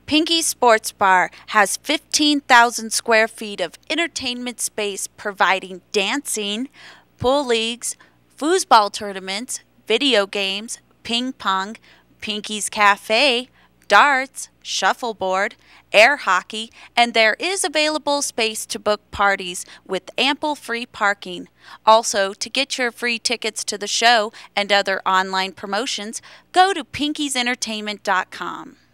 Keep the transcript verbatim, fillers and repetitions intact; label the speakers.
Speaker 1: Pinky's Sports Bar has fifteen thousand square feet of entertainment space providing dancing, pool leagues, foosball tournaments, video games, ping pong, Pinky's Cafe, darts, shuffleboard, air hockey, and there is available space to book parties with ample free parking. Also, to get your free tickets to the show and other online promotions, go to pinkys entertainment dot com.